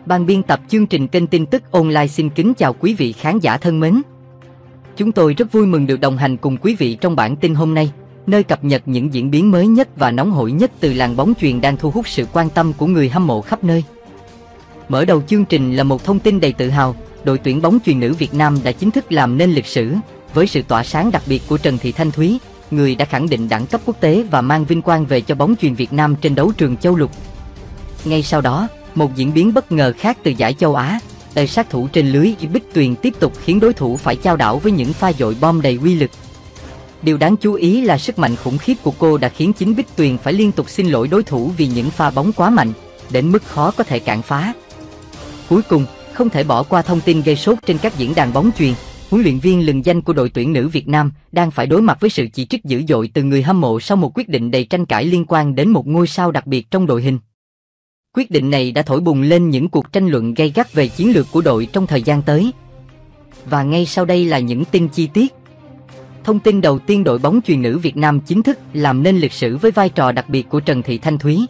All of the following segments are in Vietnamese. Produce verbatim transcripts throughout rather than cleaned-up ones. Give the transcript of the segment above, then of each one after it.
Ban biên tập chương trình kênh tin tức online xin kính chào quý vị khán giả thân mến. Chúng tôi rất vui mừng được đồng hành cùng quý vị trong bản tin hôm nay, nơi cập nhật những diễn biến mới nhất và nóng hổi nhất từ làng bóng chuyền đang thu hút sự quan tâm của người hâm mộ khắp nơi. Mở đầu chương trình là một thông tin đầy tự hào, đội tuyển bóng chuyền nữ Việt Nam đã chính thức làm nên lịch sử, với sự tỏa sáng đặc biệt của Trần Thị Thanh Thúy, người đã khẳng định đẳng cấp quốc tế và mang vinh quang về cho bóng chuyền Việt Nam trên đấu trường châu lục. Ngay sau đó, một diễn biến bất ngờ khác từ giải châu Á, đời sát thủ trên lưới Bích Tuyền tiếp tục khiến đối thủ phải chao đảo với những pha dội bom đầy uy lực. Điều đáng chú ý là sức mạnh khủng khiếp của cô đã khiến chính Bích Tuyền phải liên tục xin lỗi đối thủ vì những pha bóng quá mạnh, đến mức khó có thể cản phá. Cuối cùng, không thể bỏ qua thông tin gây sốt trên các diễn đàn bóng chuyền, huấn luyện viên lừng danh của đội tuyển nữ Việt Nam đang phải đối mặt với sự chỉ trích dữ dội từ người hâm mộ sau một quyết định đầy tranh cãi liên quan đến một ngôi sao đặc biệt trong đội hình. Quyết định này đã thổi bùng lên những cuộc tranh luận gay gắt về chiến lược của đội trong thời gian tới. Và ngay sau đây là những tin chi tiết. Thông tin đầu tiên, đội bóng chuyền nữ Việt Nam chính thức làm nên lịch sử với vai trò đặc biệt của Trần Thị Thanh Thúy.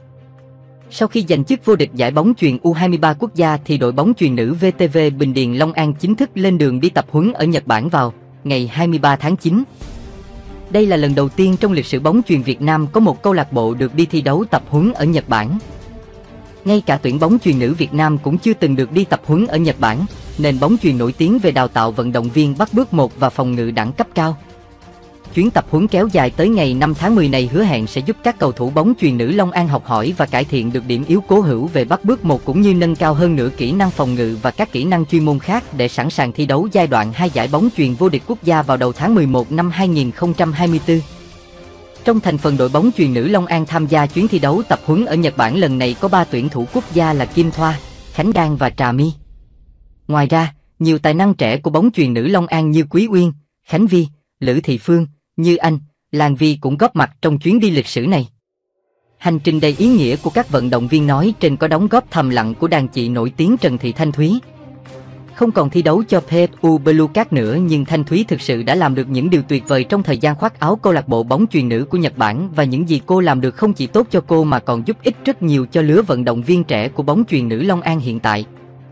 Sau khi giành chức vô địch giải bóng chuyền U hai mươi ba quốc gia thì đội bóng chuyền nữ vê tê vê Bình Điền Long An chính thức lên đường đi tập huấn ở Nhật Bản vào ngày hai mươi ba tháng chín. Đây là lần đầu tiên trong lịch sử bóng chuyền Việt Nam có một câu lạc bộ được đi thi đấu tập huấn ở Nhật Bản. Ngay cả tuyển bóng chuyền nữ Việt Nam cũng chưa từng được đi tập huấn ở Nhật Bản, nền bóng chuyền nổi tiếng về đào tạo vận động viên bắt bước một và phòng ngự đẳng cấp cao. Chuyến tập huấn kéo dài tới ngày năm tháng mười này hứa hẹn sẽ giúp các cầu thủ bóng chuyền nữ Long An học hỏi và cải thiện được điểm yếu cố hữu về bắt bước một cũng như nâng cao hơn nữa kỹ năng phòng ngự và các kỹ năng chuyên môn khác để sẵn sàng thi đấu giai đoạn hai giải bóng chuyền vô địch quốc gia vào đầu tháng mười một năm hai nghìn không trăm hai mươi tư. Trong thành phần đội bóng chuyền nữ Long An tham gia chuyến thi đấu tập huấn ở Nhật Bản lần này có ba tuyển thủ quốc gia là Kim Thoa, Khánh Đan và Trà My. Ngoài ra, nhiều tài năng trẻ của bóng chuyền nữ Long An như Quý Uyên, Khánh Vi, Lữ Thị Phương, Như Anh, Lan Vi cũng góp mặt trong chuyến đi lịch sử này. Hành trình đầy ý nghĩa của các vận động viên nói trên có đóng góp thầm lặng của đàn chị nổi tiếng Trần Thị Thanh Thúy. Không còn thi đấu cho pê ép u Belouizdad nữa nhưng Thanh Thúy thực sự đã làm được những điều tuyệt vời trong thời gian khoác áo câu lạc bộ bóng chuyền nữ của Nhật Bản, và những gì cô làm được không chỉ tốt cho cô mà còn giúp ích rất nhiều cho lứa vận động viên trẻ của bóng chuyền nữ Long An hiện tại.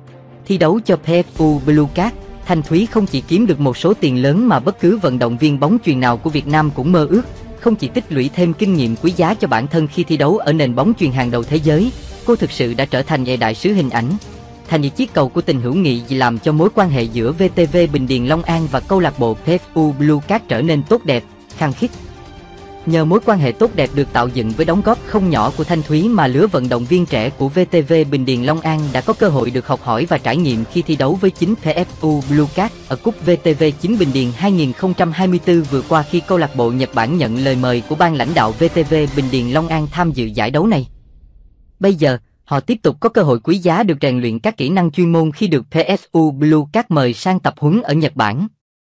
Thi đấu cho pê ép u Belouizdad, Thanh Thúy không chỉ kiếm được một số tiền lớn mà bất cứ vận động viên bóng chuyền nào của Việt Nam cũng mơ ước, không chỉ tích lũy thêm kinh nghiệm quý giá cho bản thân khi thi đấu ở nền bóng chuyền hàng đầu thế giới, cô thực sự đã trở thành đại sứ hình ảnh, thành một chiếc cầu của tình hữu nghị làm cho mối quan hệ giữa vê tê vê Bình Điền Long An và câu lạc bộ pê ép u Belouizdad trở nên tốt đẹp, khăng khít. Nhờ mối quan hệ tốt đẹp được tạo dựng với đóng góp không nhỏ của Thanh Thúy mà lứa vận động viên trẻ của vê tê vê Bình Điền Long An đã có cơ hội được học hỏi và trải nghiệm khi thi đấu với chính pê ép u Belouizdad ở cúp vê tê vê chín Bình Điền hai nghìn không trăm hai mươi tư vừa qua khi câu lạc bộ Nhật Bản nhận lời mời của ban lãnh đạo vê tê vê Bình Điền Long An tham dự giải đấu này. Bây giờ, họ tiếp tục có cơ hội quý giá được rèn luyện các kỹ năng chuyên môn khi được pê ép u Belouizdad mời sang tập huấn ở Nhật Bản.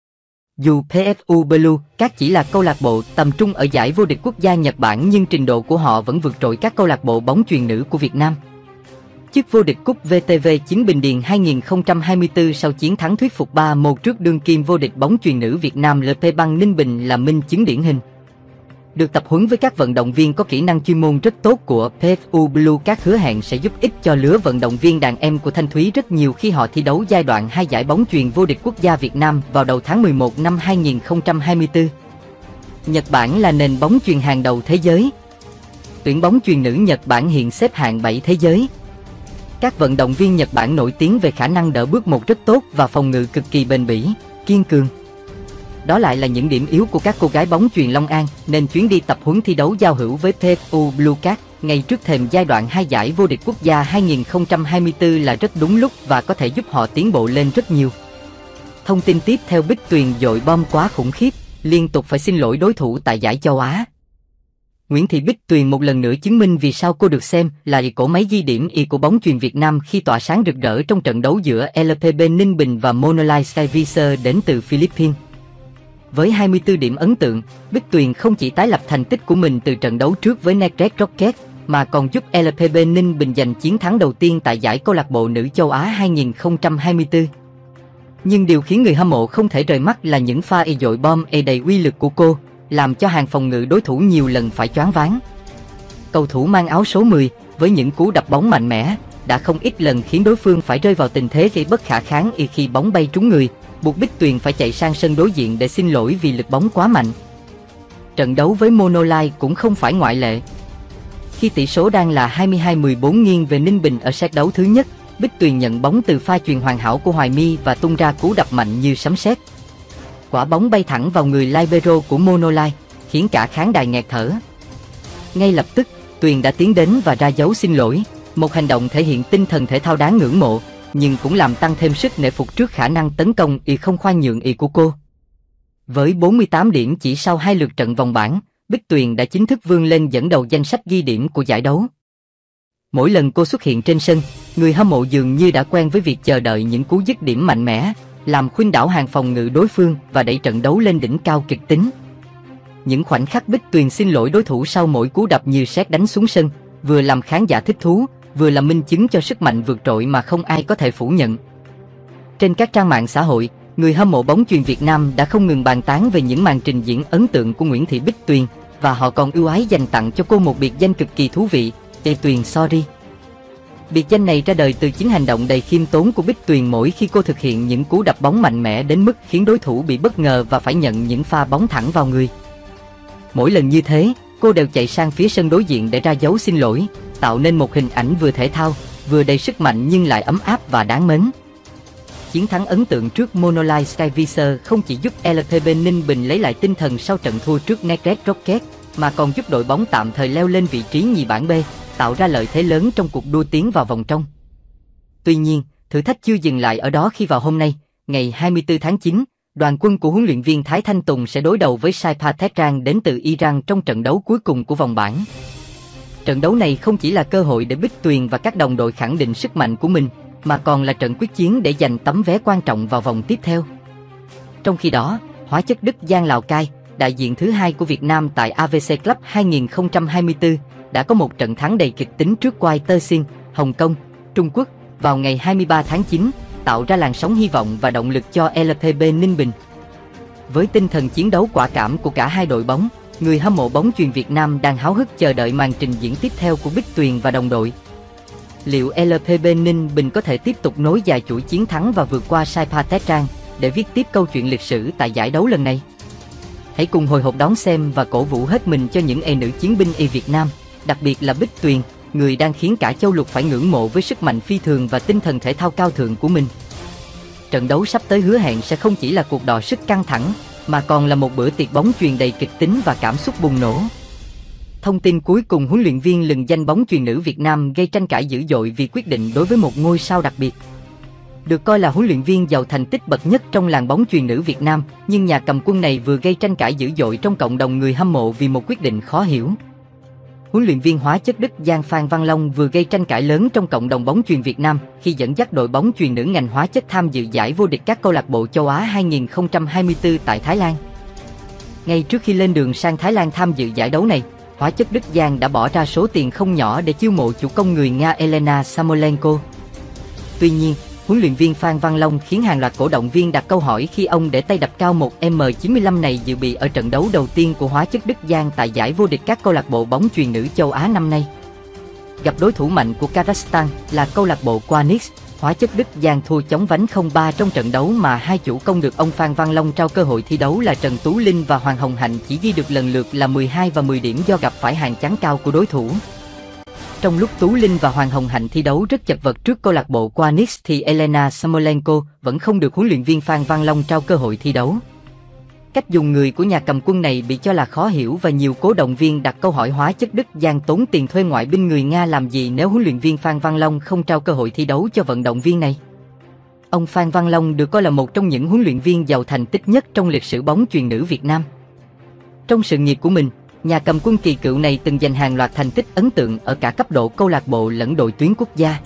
Dù pê ép u Belouizdad chỉ là câu lạc bộ tầm trung ở giải vô địch quốc gia Nhật Bản nhưng trình độ của họ vẫn vượt trội các câu lạc bộ bóng chuyền nữ của Việt Nam. Chức vô địch cúp vê tê vê chín Bình Điền hai nghìn không trăm hai mươi tư sau chiến thắng thuyết phục ba một trước đương kim vô địch bóng chuyền nữ Việt Nam lờ pê Băng Ninh Bình là minh chứng điển hình. Được tập huấn với các vận động viên có kỹ năng chuyên môn rất tốt của pê ép u Belouizdad hứa hẹn sẽ giúp ích cho lứa vận động viên đàn em của Thanh Thúy rất nhiều khi họ thi đấu giai đoạn hai giải bóng chuyền vô địch quốc gia Việt Nam vào đầu tháng mười một năm hai nghìn không trăm hai mươi tư. Nhật Bản là nền bóng chuyền hàng đầu thế giới. Tuyển bóng chuyền nữ Nhật Bản hiện xếp hạng bảy thế giới. Các vận động viên Nhật Bản nổi tiếng về khả năng đỡ bước một rất tốt và phòng ngự cực kỳ bền bỉ, kiên cường. Đó lại là những điểm yếu của các cô gái bóng chuyền Long An, nên chuyến đi tập huấn thi đấu giao hữu với pê ép u Belouizdad ngay trước thềm giai đoạn hai giải vô địch quốc gia hai nghìn không trăm hai mươi tư là rất đúng lúc và có thể giúp họ tiến bộ lên rất nhiều. Thông tin tiếp theo, Bích Tuyền dội bom quá khủng khiếp, liên tục phải xin lỗi đối thủ tại giải châu Á. Nguyễn Thị Bích Tuyền một lần nữa chứng minh vì sao cô được xem là cỗ máy ghi điểm y của bóng chuyền Việt Nam khi tỏa sáng rực rỡ trong trận đấu giữa lờ pê bê Ninh Bình và Monolith Skyvisor đến từ Philippines. Với hai mươi tư điểm ấn tượng, Bích Tuyền không chỉ tái lập thành tích của mình từ trận đấu trước với Red Rocket, mà còn giúp lờ pê bê Ninh Bình giành chiến thắng đầu tiên tại giải câu lạc bộ nữ châu Á hai nghìn không trăm hai mươi tư. Nhưng điều khiến người hâm mộ không thể rời mắt là những pha y dội bom e đầy uy lực của cô, làm cho hàng phòng ngự đối thủ nhiều lần phải choáng váng. Cầu thủ mang áo số mười, với những cú đập bóng mạnh mẽ, đã không ít lần khiến đối phương phải rơi vào tình thế gây bất khả kháng y khi bóng bay trúng người, buộc Bích Tuyền phải chạy sang sân đối diện để xin lỗi vì lực bóng quá mạnh. Trận đấu với Monolight cũng không phải ngoại lệ. Khi tỷ số đang là hai mươi hai mười bốn nghiêng về Ninh Bình ở set đấu thứ nhất, Bích Tuyền nhận bóng từ pha chuyền hoàn hảo của Hoài My và tung ra cú đập mạnh như sấm sét. Quả bóng bay thẳng vào người libero của Monolight, khiến cả khán đài nghẹt thở. Ngay lập tức, Tuyền đã tiến đến và ra dấu xin lỗi, một hành động thể hiện tinh thần thể thao đáng ngưỡng mộ, nhưng cũng làm tăng thêm sức nể phục trước khả năng tấn công y không khoan nhượng y của cô. Với bốn mươi tám điểm chỉ sau hai lượt trận vòng bảng, Bích Tuyền đã chính thức vươn lên dẫn đầu danh sách ghi điểm của giải đấu. Mỗi lần cô xuất hiện trên sân, người hâm mộ dường như đã quen với việc chờ đợi những cú dứt điểm mạnh mẽ, làm khuynh đảo hàng phòng ngự đối phương và đẩy trận đấu lên đỉnh cao kịch tính. Những khoảnh khắc Bích Tuyền xin lỗi đối thủ sau mỗi cú đập như sét đánh xuống sân, vừa làm khán giả thích thú, vừa là minh chứng cho sức mạnh vượt trội mà không ai có thể phủ nhận. Trên các trang mạng xã hội, người hâm mộ bóng chuyền Việt Nam đã không ngừng bàn tán về những màn trình diễn ấn tượng của Nguyễn Thị Bích Tuyền, và họ còn ưu ái dành tặng cho cô một biệt danh cực kỳ thú vị, Ê Tuyền Sorry. Biệt danh này ra đời từ chính hành động đầy khiêm tốn của Bích Tuyền mỗi khi cô thực hiện những cú đập bóng mạnh mẽ đến mức khiến đối thủ bị bất ngờ và phải nhận những pha bóng thẳng vào người. Mỗi lần như thế, cô đều chạy sang phía sân đối diện để ra dấu xin lỗi, tạo nên một hình ảnh vừa thể thao, vừa đầy sức mạnh nhưng lại ấm áp và đáng mến. Chiến thắng ấn tượng trước Monolight Skyvisor không chỉ giúp lờ pê bê Ninh Bình lấy lại tinh thần sau trận thua trước Negret Rocket, mà còn giúp đội bóng tạm thời leo lên vị trí nhì bảng B, tạo ra lợi thế lớn trong cuộc đua tiến vào vòng trong. Tuy nhiên, thử thách chưa dừng lại ở đó khi vào hôm nay, ngày hai mươi tư tháng chín, đoàn quân của huấn luyện viên Thái Thanh Tùng sẽ đối đầu với Saipa Thepchang đến từ Iran trong trận đấu cuối cùng của vòng bảng. Trận đấu này không chỉ là cơ hội để Bích Tuyền và các đồng đội khẳng định sức mạnh của mình, mà còn là trận quyết chiến để giành tấm vé quan trọng vào vòng tiếp theo. Trong khi đó, Hóa chất Đức Giang Lào Cai, đại diện thứ hai của Việt Nam tại a vê xê Club hai không hai tư, đã có một trận thắng đầy kịch tính trước Quai Tơ Xin, Hồng Kông, Trung Quốc vào ngày hai mươi ba tháng chín, tạo ra làn sóng hy vọng và động lực cho lờ pê bê Ninh Bình. Với tinh thần chiến đấu quả cảm của cả hai đội bóng, người hâm mộ bóng chuyền Việt Nam đang háo hức chờ đợi màn trình diễn tiếp theo của Bích Tuyền và đồng đội. Liệu lờ pê bê Ninh Bình có thể tiếp tục nối dài chuỗi chiến thắng và vượt qua Saipa Thepchang để viết tiếp câu chuyện lịch sử tại giải đấu lần này? Hãy cùng hồi hộp đón xem và cổ vũ hết mình cho những e nữ chiến binh y Việt Nam, đặc biệt là Bích Tuyền, người đang khiến cả châu lục phải ngưỡng mộ với sức mạnh phi thường và tinh thần thể thao cao thượng của mình. Trận đấu sắp tới hứa hẹn sẽ không chỉ là cuộc đọ sức căng thẳng, mà còn là một bữa tiệc bóng chuyền đầy kịch tính và cảm xúc bùng nổ. Thông tin cuối cùng: huấn luyện viên lừng danh bóng chuyền nữ Việt Nam gây tranh cãi dữ dội vì quyết định đối với một ngôi sao đặc biệt. Được coi là huấn luyện viên giàu thành tích bậc nhất trong làng bóng chuyền nữ Việt Nam, nhưng nhà cầm quân này vừa gây tranh cãi dữ dội trong cộng đồng người hâm mộ vì một quyết định khó hiểu. Huấn luyện viên Hóa chất Đức Giang Phan Văn Long vừa gây tranh cãi lớn trong cộng đồng bóng chuyền Việt Nam khi dẫn dắt đội bóng chuyền nữ ngành hóa chất tham dự giải vô địch các câu lạc bộ châu Á hai không hai tư tại Thái Lan. Ngay trước khi lên đường sang Thái Lan tham dự giải đấu này, Hóa chất Đức Giang đã bỏ ra số tiền không nhỏ để chiêu mộ chủ công người Nga Elena Samolenko. Tuy nhiên, huấn luyện viên Phan Văn Long khiến hàng loạt cổ động viên đặt câu hỏi khi ông để tay đập cao một mét chín mươi lăm này dự bị ở trận đấu đầu tiên của Hóa chất Đức Giang tại giải vô địch các câu lạc bộ bóng chuyền nữ châu Á năm nay. Gặp đối thủ mạnh của Kazakhstan là câu lạc bộ Quanix, Hóa chất Đức Giang thua chóng vánh không ba trong trận đấu mà hai chủ công được ông Phan Văn Long trao cơ hội thi đấu là Trần Tú Linh và Hoàng Hồng Hạnh chỉ ghi được lần lượt là mười hai và mười điểm do gặp phải hàng chắn cao của đối thủ. Trong lúc Tú Linh và Hoàng Hồng Hạnh thi đấu rất chật vật trước câu lạc bộ Quanix thì Elena Samolenko vẫn không được huấn luyện viên Phan Văn Long trao cơ hội thi đấu. Cách dùng người của nhà cầm quân này bị cho là khó hiểu và nhiều cổ động viên đặt câu hỏi Hóa chất Đức Giang tốn tiền thuê ngoại binh người Nga làm gì nếu huấn luyện viên Phan Văn Long không trao cơ hội thi đấu cho vận động viên này. Ông Phan Văn Long được coi là một trong những huấn luyện viên giàu thành tích nhất trong lịch sử bóng chuyền nữ Việt Nam. Trong sự nghiệp của mình, nhà cầm quân kỳ cựu này từng giành hàng loạt thành tích ấn tượng ở cả cấp độ câu lạc bộ lẫn đội tuyến quốc gia.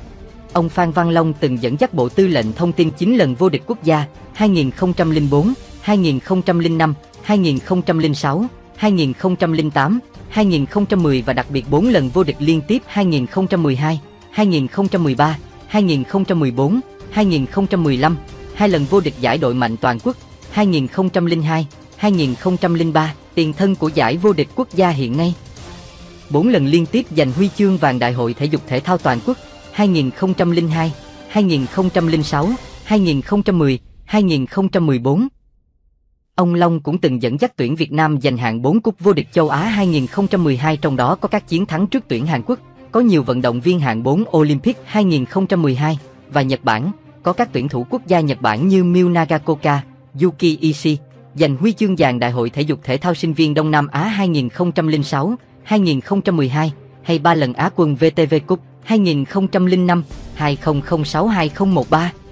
Ông Phan Văn Long từng dẫn dắt Bộ Tư lệnh Thông tin chín lần vô địch quốc gia hai không không bốn, hai không không năm, hai không không sáu, hai không không tám, hai không một không và đặc biệt bốn lần vô địch liên tiếp hai không một hai, hai không một ba, hai không một bốn, hai không một lăm, hai lần vô địch giải đội mạnh toàn quốc hai không không hai, hai không không ba, tiền thân của giải vô địch quốc gia hiện nay. bốn lần liên tiếp giành huy chương vàng Đại hội Thể dục Thể thao Toàn quốc hai nghìn không trăm lẻ hai, hai nghìn không trăm lẻ sáu, hai nghìn không trăm mười, hai nghìn không trăm mười bốn. Ông Long cũng từng dẫn dắt tuyển Việt Nam giành hạng bốn cúp vô địch châu Á hai nghìn không trăm mười hai, trong đó có các chiến thắng trước tuyển Hàn Quốc, có nhiều vận động viên hạng bốn Olympic hai nghìn không trăm mười hai, và Nhật Bản, có các tuyển thủ quốc gia Nhật Bản như Miu Nagaoka, Yuki Ishii, giành huy chương vàng Đại hội Thể dục Thể thao Sinh viên Đông Nam Á hai nghìn không trăm lẻ sáu, hai nghìn không trăm mười hai, hay ba lần Á quân vê tê vê Cup hai nghìn không trăm lẻ năm, hai nghìn không trăm lẻ sáu, hai nghìn không trăm mười ba.